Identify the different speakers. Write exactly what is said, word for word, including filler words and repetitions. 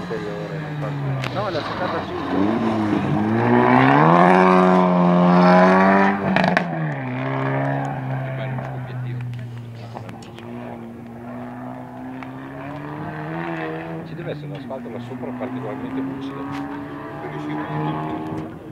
Speaker 1: superiore, non fa... No, la settantacinque. Ci deve essere un asfalto là sopra particolarmente lucido.